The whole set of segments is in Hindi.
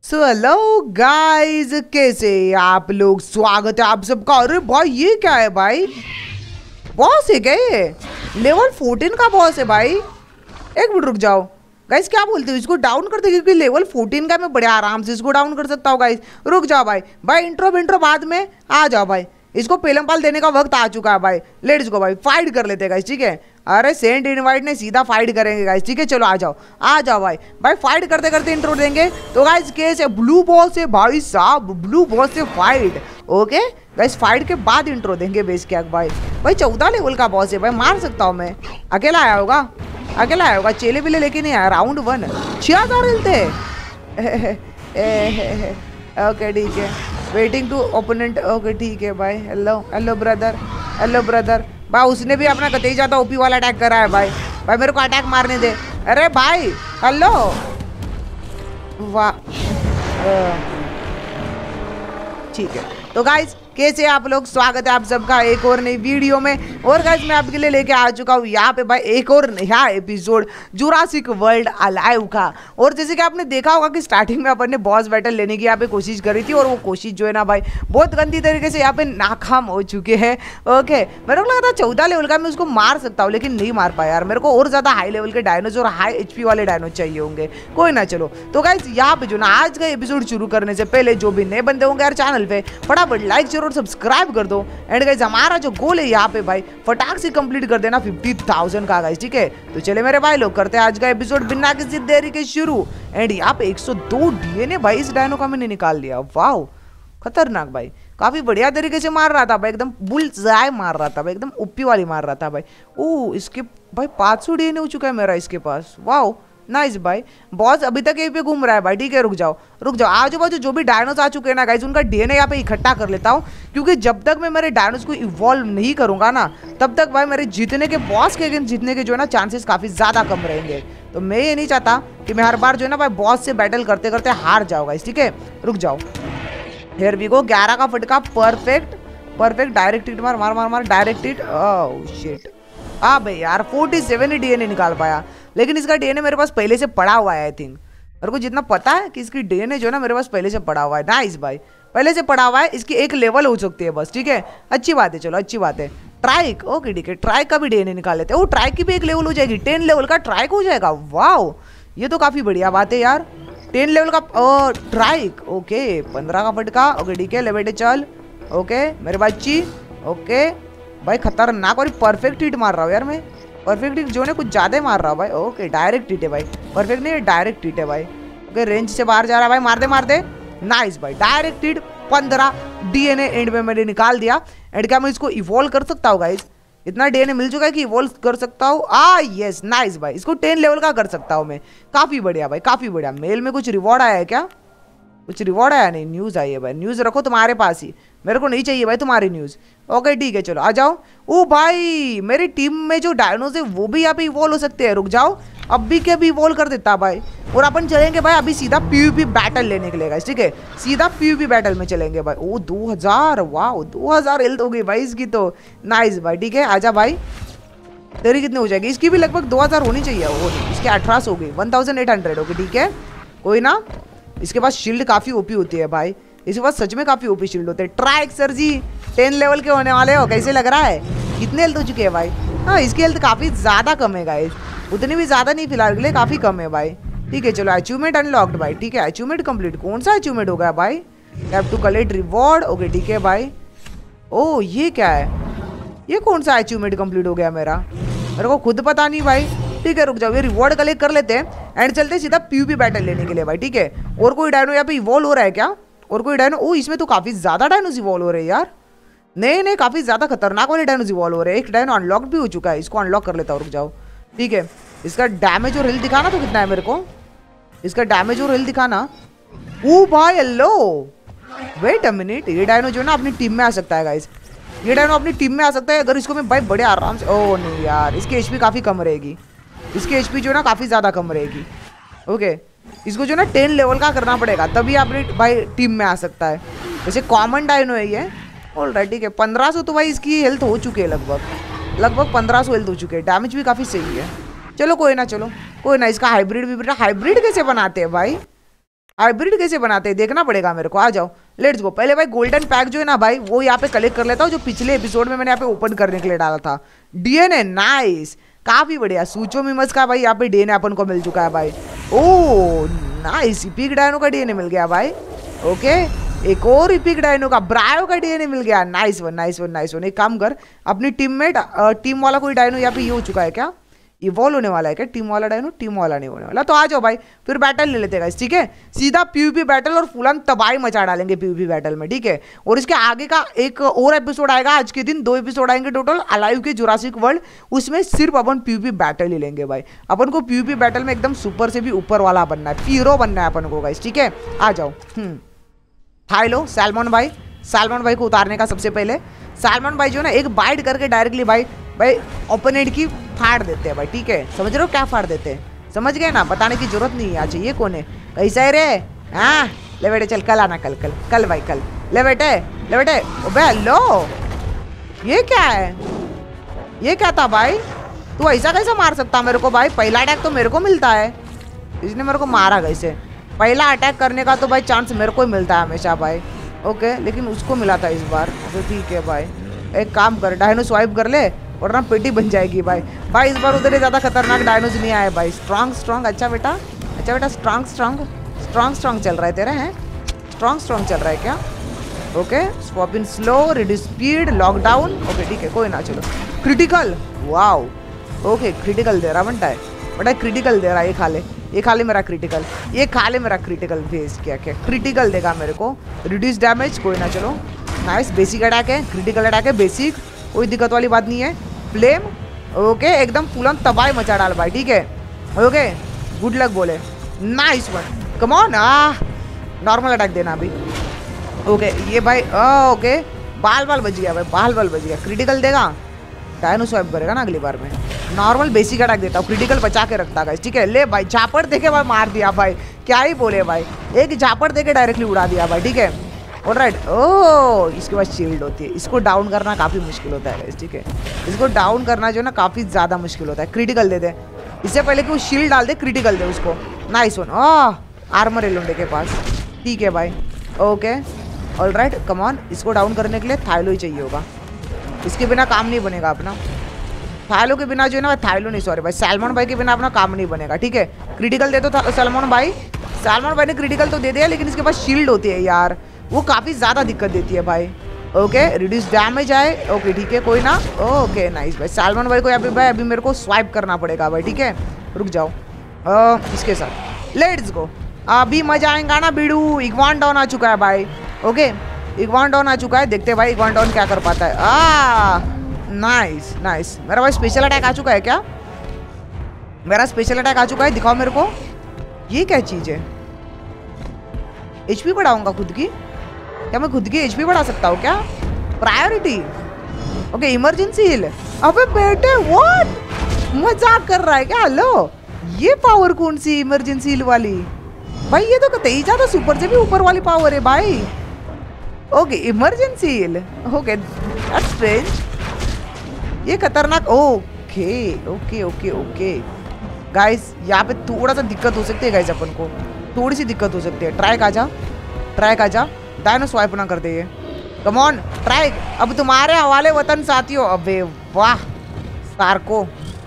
सो हेलो गाइस, कैसे आप लोग? स्वागत है आप सबका। अरे भाई ये क्या है भाई? बॉस है क्या ये? लेवल 14 का बॉस है भाई। एक मिनट रुक जाओ गाइस, क्या बोलते हो? इसको डाउन करते क्योंकि लेवल 14 का मैं बड़े आराम से इसको डाउन कर सकता हूँ गाइस। रुक जाओ भाई, इंट्रो बाद में आ जाओ भाई। इसको पेलमपाल देने का वक्त आ चुका है भाई। लेट्स गो भाई, फाइट कर लेते हैं गाइस, ठीक है। अरे सेंट इनवाइट ने सीधा फाइट करेंगे गाइस, ठीक है। चलो आ जाओ भाई। फाइट करते करते इंट्रो देंगे। तो गाइस केस है ब्लू बॉस से भाई साहब, ब्लू बॉस से फाइट। ओके गाइस, फाइट के बाद इंट्रो देंगे बेस क्या भाई। 14 लेवल का बॉस है भाई, मार सकता हूँ मैं। अकेला आया होगा, चेले बिले लेके नहीं आया। राउंड 1 6000 मिलते। ओके ठीक है, वेटिंग टू ओपोनेंट। ओके ठीक है भाई। Hello brother. भाई उसने भी अपना कतई ज्यादा ओपी वाला अटैक करा है भाई। मेरे को अटैक मारने दे। अरे भाई हेलो, वाह ठीक है। तो गाइस कैसे आप लोग? स्वागत है आप सबका एक और नई वीडियो में। और गाइस मैं आपके लिए लेके आ चुका हूँ यहाँ पे भाई एक और नया एपिसोड जुरासिक वर्ल्ड अलाइव का। और जैसे कि आपने देखा होगा कि स्टार्टिंग में अपन ने बॉस बैटल लेने की यहाँ पे कोशिश करी थी, और वो कोशिश जो है ना भाई बहुत गंदी तरीके से यहाँ पे नाकाम हो चुके हैं। ओके, मेरे को लगा था 14 लेवल का मैं उसको मार सकता हूँ, लेकिन नहीं मार पाया यार। मेरे को और ज्यादा हाई लेवल के डायनोज और हाई HP वाले डायनोज चाहिए होंगे। कोई ना, चलो। तो गाइस यहाँ पे जो ना आज का एपिसोड शुरू करने से पहले जो भी नए बंदे होंगे यार चैनल पे, फटाफट लाइक शेयर और सब्सक्राइब कर दो। एंड गाइस हमारा जो गोल है यहाँ पे भाई फटाक से कंप्लीट कर देना 50,000 का गाइस, ठीक है। तो चले मेरे भाई लोग, करते हैं आज का एपिसोड बिना किसी देरी के शुरू। एंड यहाँ पे 102 DNA भाई इस डायनो का मैंने निकाल लिया। वाह खतरनाक भाई, काफी बढ़िया तरीके से मार रहा था भाई, एकदम बुलजाय मार रहा था भाई, एकदम ओपी वाली मार रहा था भाई। ओ इसके भाई 500 DNA हो चुका है मेरा इसके पास। वाह नाइस भाई। बॉस अभी तक यहीं पे घूम रहा है भाई, ठीक है। रुक जाओ आजू बाजू जो भी डायनोस आ चुके हैं ना गाइस, उनका DNA यहाँ पे इकट्ठा कर लेता हूँ, क्योंकि जब तक मैं मेरे डायनोस को इवॉल्व नहीं करूंगा ना, तब तक भाई मेरे जीतने के, बॉस के अगेंस्ट जीतने के जो है ना चांसेस काफी ज्यादा कम रहेंगे। तो मैं ये नहीं चाहता कि मैं हर बार जो है ना भाई बॉस से बैटल करते करते हार जाऊँ गाइस, ठीक है। रुक जाओ, हियर वी गो। 11 का फटका, परफेक्ट डायरेक्ट हिट मार डायरेक्ट हिट। ओह शिट, हाँ भाई यार 47 ही DNA निकाल पाया, लेकिन इसका DNA मेरे पास पहले से पड़ा हुआ है। आई थिंक मेरे को जितना पता है कि इसकी DNA जो है ना मेरे पास पहले से पड़ा हुआ है। नाइस भाई, पहले से पड़ा हुआ है। इसकी एक लेवल हो सकती है बस, ठीक है। अच्छी बात है, चलो अच्छी बात है। ट्राइक, ओके ठीक है, ट्राइक का भी DNA निकाल लेते हैं। वो ट्राइक की भी एक लेवल हो जाएगी, 10 लेवल का ट्राइक हो जाएगा। वाह ये तो काफी बढ़िया बात है यार, 10 लेवल का ट्राइक। ओके 15 का फटका। ओके ठीक है, ले बेटे चल। ओके मेरे बच्ची, ओके भाई खतरनाक और परफेक्ट हिट मार रहा हूँ यार मैं। परफेक्ट हिट जो है कुछ ज्यादा ही मार रहा हूँ भाई। ओके डायरेक्ट हिट है भाई, परफेक्ट नहीं डायरेक्ट हिट है भाई। ओके रेंज से बाहर जा रहा है भाई, मार दे। नाइस भाई, डायरेक्ट हिट। 15 DNA एंड में मैंने निकाल दिया। एंड क्या मैं इसको इवॉल्व कर सकता हूँ गाइस? इतना DNA मिल चुका है कि इवॉल्व कर सकता हूँ। यस नाइस भाई, इसको 10 लेवल का कर सकता हूँ मैं। काफी बढ़िया भाई, काफी बढ़िया। मेल में कुछ रिवॉर्ड आया है क्या? कुछ रिवॉर्ड आया नहीं, न्यूज़ आई है भाई। न्यूज़ रखो तुम्हारे पास ही, मेरे को नहीं चाहिए भाई तुम्हारी न्यूज़। ओके ठीक है चलो आ जाओ। ओ भाई मेरी टीम में जो डायनोस है वो भी यहाँ पे इवॉल्व हो सकते हैं। रुक जाओ, अब भी क्या भी इवॉल्व कर देता भाई। और अपन चलेंगे भाई अभी सीधा PvP बैटल लेने के लिए, ठीक है। सीधा PvP बैटल में चलेंगे भाई। ओ 2000, वाह 2000 हेल्थ हो गई भाई इसकी तो। नाइस भाई, ठीक है आजा भाई। तेरी कितनी हो जाएगी? इसकी भी लगभग 2000 होनी चाहिए। वो इसकी 1800 हो गई, 1800। ओके ठीक है, कोई ना। इसके पास शील्ड काफी ओपी होती है भाई, इसके पास सच में काफी ओपी शील्ड होते हैं। ट्राइक सर जी 10 लेवल के होने वाले हो, कैसे लग रहा है? कितने हेल्थ हो चुके हैं भाई? हाँ इसकी हेल्थ काफी ज्यादा कम है गाइस, उतनी भी ज्यादा नहीं फिलहाल के लिए, काफी कम है भाई। ठीक है चलो, अचीवमेंट अनलॉक्ड भाई, ठीक है। अचीवमेंट कंप्लीट, कौन सा अचीवमेंट हो गया भाई? Have to collect reward. Okay ठीक है भाई। ओ ये क्या है? ये कौन सा अचीवमेंट कंप्लीट हो गया मेरा? मेरे को खुद पता नहीं भाई। ठीक है रुक जाओ, ये रिवॉर्ड कलेक्ट कर लेते हैं एंड चलते हैं सीधा PvP बैटल लेने के लिए भाई, ठीक है। और कोई डायनो यहाँ पे इवॉल्व हो रहा है क्या? और कोई डायनो? ओ इसमें तो काफी ज्यादा डायनोस इवॉल्व हो रहे हैं यार। नहीं काफी ज्यादा खतरनाक वाले डायनोस इवॉल्व हो रहे हैं। एक डायनो अनलॉक भी हो चुका है, इसको अनलॉक कर लेता हूँ। रुक जाओ, ठीक है। इसका डैमेज और हेल्थ दिखाना तो कितना है मेरे को? इसका डैमेज और हेल्थ दिखाना। ओ भाई हेलो, वेट अ मिनट, ये डायनो जो है ना अपनी टीम में आ सकता है गाइस। ये डायनो अपनी टीम में आ सकता है अगर इसको मैं भाई बड़े आराम से। ओ नहीं यार, इसकी HP काफी कम रहेगी, इसकी HP जो है ना काफी ज्यादा कम रहेगी। ओके इसको जो ना 10 लेवल का करना पड़ेगा, तभी अपनी भाई टीम में आ सकता है। वैसे कॉमन डायनो है ये। ऑलराइट ठीक है, 1500 तो भाई इसकी हेल्थ हो चुकी है, लगभग 1500 हेल्थ हो चुके हैं। डैमेज भी काफी सही है। चलो कोई ना, इसका हाइब्रिड कैसे बनाते हैं भाई? हाइब्रिड कैसे बनाते हैं देखना पड़ेगा मेरे को। आ जाओ लेट्स गो। पहले भाई गोल्डन पैक जो है ना भाई वो यहाँ पे कलेक्ट कर लेता हूँ, जो पिछले एपिसोड में मैंने यहाँ पे ओपन करने के लिए डाला था। डीएनए नाइस, काफी बढ़िया। सूचो मिमस का भाई यहाँ पे डीएनए अपन को मिल चुका है भाई। ओ नाइस, इपिक डायनो का डीएनए मिल गया भाई। ओके एक और इपिक डायनो का, ब्रायो का डीएनए मिल गया। Nice one nice one nice one. एक काम कर, अपनी टीम वाला कोई डायनो यहाँ पे ये हो चुका है क्या, इवॉल्व होने वाला है क्या टीम वाला डायनो? टीम वाला नहीं होने वाला। तो आ जाओ भाई फिर बैटल ले लेते हैं ठीक है। सीधा पीवीपी बैटल और फुल ऑन तबाही मचा डालेंगे पीवीपी बैटल में, ठीक है। और इसके आगे का एक और एपिसोड आएगा आज के दिन, 2 एपिसोड आएंगे टोटल अलाइव के जुरासिक वर्ल्ड। उसमें सिर्फ अपन पीवीपी बैटल ही लेंगे भाई। अपन को पीवीपी बैटल में एकदम सुपर से भी ऊपर वाला बनना है, पीरो बनना है अपन को गाइस, ठीक है। आ जाओ। थाइलो सैल्मन भाई, सैल्मन भाई को उतारने का सबसे पहले सैल्मन भाई जो है ना एक बाइट करके डायरेक्टली भाई ओपोनेंट की फाड़ देते हैं भाई, ठीक है। समझ रहे हो क्या फाड़ देते हैं, समझ गए ना, बताने की जरूरत नहीं है। अच्छा ये कौन है, कैसा है रे? हाँ ले बेटे चल, कल आना, कल भाई कल। ले बेटे ओबे लो, ये क्या है, ये क्या था भाई? तू ऐसा कैसे मार सकता मेरे को भाई? पहला अटैक तो मेरे को मिलता है, इसने मेरे को मारा कैसे? पहला अटैक करने का तो भाई चांस मेरे को ही मिलता है हमेशा भाई। ओके लेकिन उसको मिला था इस बार, तो ठीक है भाई। एक काम कर, डायनो स्वाइप कर ले वरना पेटी बन जाएगी भाई। भाई इस बार उधर ही ज़्यादा खतरनाक डायनोज नहीं आए भाई। स्ट्रॉन्ग अच्छा बेटा स्ट्रॉन्ग चल रहा है तेरा, है स्ट्रॉन्ग चल रहा है क्या? Okay swap in slow, reduce speed, lockdown. Okay ठीक है कोई ना, चलो क्रिटिकल। वाओ ओके क्रिटिकल दे रहा बनता है बेटा, क्रिटिकल दे रहा है। ये खा ले मेरा क्रिटिकल, ये खा ले मेरा क्रिटिकल भेज। क्या क्रिटिकल देगा मेरे को, रिड्यूस डैमेज, कोई ना चलो नाइस। बेसिक अटैक है, क्रिटिकल अटैक है, बेसिक कोई दिक्कत वाली बात नहीं है। फ्लेम ओके एकदम फुल तबाही मचा डाल भाई, ठीक है। ओके गुड लक बोले, nice one, come on. Normal attack देना अभी। ओके ये भाई ओके बाल बच गया भाई, बाल बच गया। क्रिटिकल देगा, डायनो स्वाइप करेगा ना अगली बार में। नॉर्मल बेसिक अटैक देता हूँ, क्रिटिकल बचा के रखता है, ठीक है। ले भाई झापड़ देके भाई मार दिया भाई, क्या ही बोले भाई, एक झापड़ देके डायरेक्टली उड़ा दिया भाई, ठीक है। ऑलराइट ओ इसके बाद शील्ड होती है, इसको डाउन करना काफ़ी मुश्किल होता है, ठीक है। इसको डाउन करना जो है ना काफ़ी ज़्यादा मुश्किल होता है। क्रिटिकल दे दे, इससे पहले कि वो शील्ड डाल दे, क्रिटिकल दे उसको। नाइस वन, आर्मर है लुंडे के पास, ठीक है भाई। ओके ऑलराइट कम ऑन, इसको डाउन करने के लिए थाइलो ही चाहिए होगा, इसके बिना काम नहीं बनेगा अपना। थाइलो के बिना जो है ना, थाइलो नहीं सॉरी भाई, सैल्मन भाई के बिना अपना काम नहीं बनेगा, ठीक है। क्रिटिकल दे दो सैल्मन भाई ने क्रिटिकल तो दे दिया, लेकिन इसके पास शील्ड होती है यार, वो काफ़ी ज़्यादा दिक्कत देती है भाई। ओके रिड्यूस डैमेज आए, ओके ठीक है कोई ना। ओके नाइस भाई, सैल्मन भाई को यहाँ पे भाई अभी मेरे को स्वाइप करना पड़ेगा भाई, ठीक है। रुक जाओ इसके साथ लेट्स गो, अभी मजा आएगा ना बीड़ू। इग्वान डाउन आ चुका है भाई, ओके इग्वान डाउन आ चुका है, देखते हैं भाई इग्वान डाउन क्या कर पाता है। नाइस नाइस, मेरा भाई स्पेशल अटैक आ चुका है क्या? मेरा स्पेशल अटैक आ चुका है, दिखाओ मेरे को, ये क्या चीज़ है? एचपी बढ़ाऊंगा खुद की, क्या मैं खुद की एचपी बढ़ा सकता हूँ क्या? Priority okay emergency heal. अबे बेटे व्हाट, मजाक कर रहा है क्या? हेलो ये पावर कौन सी इमरजेंसी हिल वाली भाई? ये तो कतई ज़्यादा सुपर से भी ऊपर वाली पावर है भाई। Okay emergency heal, okay that's strange, ये खतरनाक। Okay okay okay okay guys यहाँ पे थोड़ा सा दिक्कत हो सकती है गाइस, अपन को थोड़ी सी दिक्कत हो सकती है। ट्राइक आजा, डायनो स्वाइप ना कर दे ये, कम ऑन ट्राइक, अब तुम्हारे हवाले वतन साथियों। अबे वाह Sarco,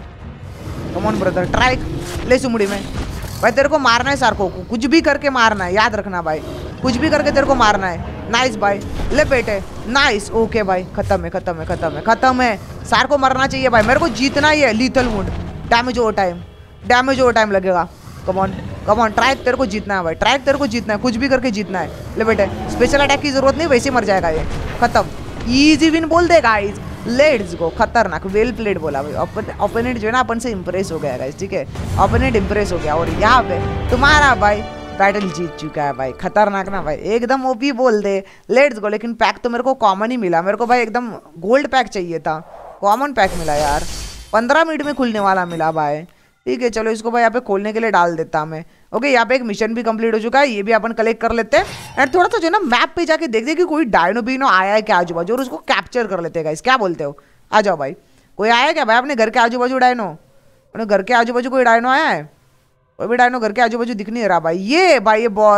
come on brother, trike ले सुमड़ी में भाई, तेरे को मारना है सार्को को, कुछ भी करके मारना है, याद रखना भाई, कुछ भी करके तेरे को मारना है। नाइस भाई, ले बेटे नाइस। ओके भाई खत्म है, सार्को मरना चाहिए भाई, मेरे को जीतना ही है। Lethal wound, damage over time लगेगा। कम ऑन ट्राइक, तेरे को जीतना है भाई, ट्राइक तेरे को जीतना है, कुछ भी करके जीतना है। ले बेटे स्पेशल अटैक की जरूरत नहीं, वैसे मर जाएगा ये, खत्म, इजी विन बोल दे गाइस। लेट्स गो, खतरनाक, वेल प्लेड बोला भाई। ओपोनेंट जो है ना अपन से इंप्रेस हो गया गाइस, ठीक है, ओपोनेंट इंप्रेस हो गया, और यहाँ पे तुम्हारा भाई बैटल जीत चुका है भाई। खतरनाक ना भाई, एकदम ओपी बोल दे। लेट्स गो, लेकिन पैक तो मेरे को कॉमन ही मिला, मेरे को भाई एकदम गोल्ड पैक चाहिए था, कॉमन पैक मिला यार, 15 मिनट में खुलने वाला मिला भाई। ठीक है चलो इसको भाई यहाँ पे खोलने के लिए डाल देता मैं। ओके यहाँ पे एक मिशन भी कंप्लीट हो चुका है, ये भी अपन कलेक्ट कर लेते हैं। एंड थोड़ा सा जो है ना मैप पे जाके देखते हैं कि कोई डायनो बीनो आया है क्या आजू बाजू, और उसको कैप्चर कर लेते हैं गाइस, क्या बोलते हो? आ जाओ भाई, कोई आया क्या भाई अपने घर के आजू बाजू डायनो? अपने घर के आजू बाजू कोई डायनो आया है? कोई भी डायनो घर के आजू बाजू दिख नहीं रहा भाई। ये बॉस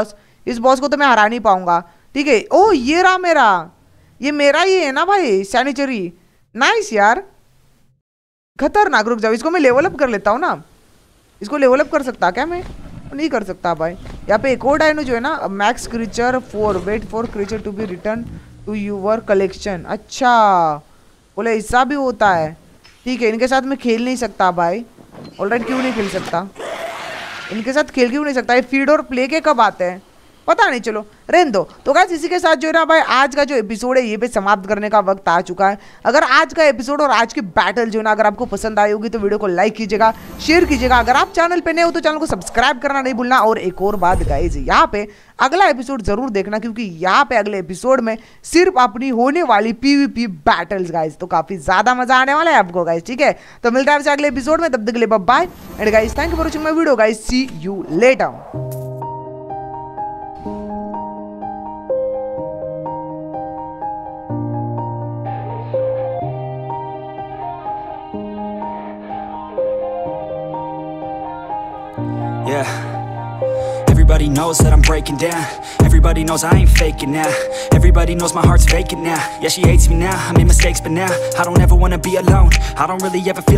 इस बॉस को तो मैं हरा नहीं पाऊंगा। ठीक है, ओ ये रहा मेरा, ये मेरा ही है ना भाई सैनिटरी। नाइस यार, खतरनाक। रुक जाओ, इसको मैं लेवल अप कर लेता हूँ ना। इसको लेवल अप कर सकता क्या मैं? नहीं कर सकता भाई। यहाँ पे एक और डायनो जो है ना, max creature 4, wait for creature to be return to your collection. अच्छा बोले ऐसा भी होता है। ठीक है, इनके साथ मैं खेल नहीं सकता भाई। ऑलराइट, क्यों नहीं खेल सकता इनके साथ? खेल क्यों नहीं सकता? ये फीड और प्ले के कब आते हैं पता नहीं, चलो रहने दो। तो गाइस इसी के साथ जो है ना भाई आज का जो एपिसोड है ये पे समाप्त करने का वक्त आ चुका है। अगर आज का एपिसोड और आज की बैटल जो है ना अगर आपको पसंद आई होगी तो वीडियो को लाइक कीजिएगा, शेयर कीजिएगा। अगर आप चैनल पे नए हो तो चैनल को सब्सक्राइब करना नहीं भूलना। और एक और बात गाइस, यहाँ पे अगला एपिसोड जरूर देखना, क्योंकि यहाँ पे अगले एपिसोड में सिर्फ अपनी होने वाली PvP बैटल्स गाइस, तो काफी ज्यादा मजा आने वाला है आपको गाइस। ठीक है, तो मिलता है आपसे अगले एपिसोड में, तब तक के लिए bye and guys thank you for watching my video guys, see you later. Yeah, everybody knows that I'm breaking down. Everybody knows I ain't faking now. Everybody knows my heart's vacant now. Yeah, she hates me now, I made mistakes but now I don't ever wanna be alone. I don't really ever feel